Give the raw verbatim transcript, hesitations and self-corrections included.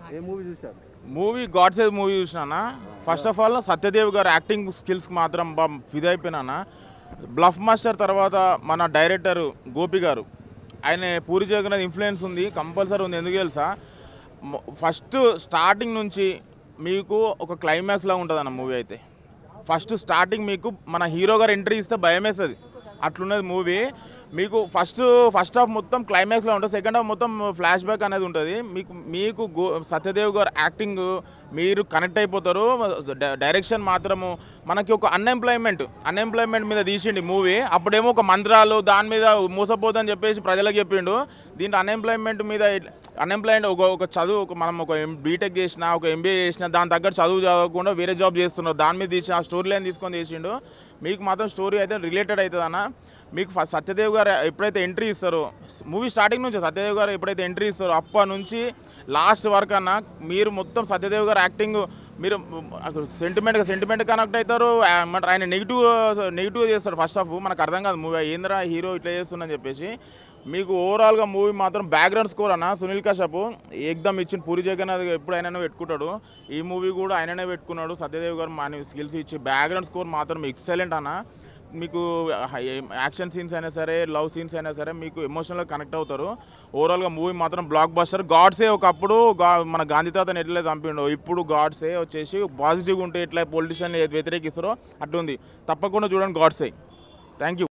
ఏ movie చూశారు? Movie Godse movie చూసినా. First of all Satyadev garu acting స్కిల్స్కి మాత్రం బా ఫిదైపోయినా. బ్లఫ్ మాస్టర్ తర్వాత మన డైరెక్టర్ గోపి గారు, ఆయన పూరి జగన్నాథ్ ఇన్ఫ్లుయెన్స్ ఉంది, కంపల్సరీ ఉంది. ఎందుకు తెలుసా, ఫస్ట్ స్టార్టింగ్ నుంచి మీకు ఒక క్లైమాక్స్ లాగా ఉంటుంది అన్న మూవీ అయితే. ఫస్ట్ స్టార్టింగ్ మీకు మన హీరో గారు ఎంట్రీ ఇస్తే భయం వేస్తుంది, అట్లున్నది మూవీ. మీకు ఫస్ట్ ఫస్ట్ హాఫ్ మొత్తం క్లైమాక్స్లో ఉంటుంది, సెకండ్ హాఫ్ మొత్తం ఫ్లాష్ బ్యాక్ అనేది ఉంటుంది. మీకు మీకు గో సత్యదేవ్ గారు యాక్టింగ్ మీరు కనెక్ట్ అయిపోతారు. డైరెక్షన్ మాత్రము మనకి ఒక అన్ఎంప్లాయ్మెంట్ అన్ఎంప్లాయ్మెంట్ మీద తీసిండి మూవీ. అప్పుడేమో ఒక మంత్రాలు దాని మీద మోసపోదని చెప్పేసి ప్రజలకు చెప్పిండు. దీంట్లో అన్ఎంప్లాయ్మెంట్ మీద అన్ఎంప్లాయ్మెంట్ ఒక ఒక చదువు ఒక మనం ఒక బీటెక్ చేసినా ఒక ఎంబీఏ చేసినా దాని తగ్గట్టు చదువు చదవకుండా వేరే జాబ్ చేస్తున్నారు, దాని మీద తీసిన స్టోరీ లైన్ తీసుకొని చేసిండు. మీకు మాత్రం స్టోరీ అయితే రిలేటెడ్ అవుతుంది అన్న. మీకు ఫస్ట్ సత్యదేవ్ గారు ఎప్పుడైతే ఎంట్రీ ఇస్తారో మూవీ స్టార్టింగ్ నుంచి సత్యదేవ్ గారు ఎప్పుడైతే ఎంట్రీ ఇస్తారో అప్పటి నుంచి లాస్ట్ వరకు అన్న మీరు మొత్తం సత్యదేవ్ గారు యాక్టింగ్ మీరు సెంటిమెంట్గా సెంటిమెంట్ కనెక్ట్ అవుతారు. ఆయన నెగిటివ్ నెగిటివ్ చేస్తారు ఫస్ట్ హాఫ్, మనకు అర్థం కాదు మూవీ ఏంద్రా హీరో ఇట్లా చేస్తుందని చెప్పేసి. మీకు ఓవరాల్గా మూవీ మాత్రం బ్యాక్గ్రౌండ్ స్కోర్ అన్న సునీల్ కశ్యప్ ఏకదమ్ ఇచ్చిన. పూరి జగన్నాథ్ ఎప్పుడు ఆయననే పెట్టుకుంటాడు, ఈ మూవీ కూడా ఆయననే పెట్టుకున్నాడు. సత్యదేవ్ గారు మన స్కిల్స్ ఇచ్చి బ్యాక్గ్రౌండ్ స్కోర్ మాత్రం ఎక్సలెంట్ అన్న. మీకు యాక్షన్ సీన్స్ అయినా సరే లవ్ సీన్స్ అయినా సరే మీకు ఎమోషనల్గా కనెక్ట్ అవుతారు. ఓవరాల్గా మూవీ మాత్రం బ్లాక్ బస్టర్. గాడ్సే ఒకప్పుడు గా మన గాంధీ తాతని ఎట్లా చంపిండో ఇప్పుడు గాడ్సే వచ్చేసి పాజిటివ్గా ఉంటే ఎట్లా పొలిటీషియన్ వ్యతిరేకిస్తారో అట్లుంది. తప్పకుండా చూడండి గాడ్సే. Thank you.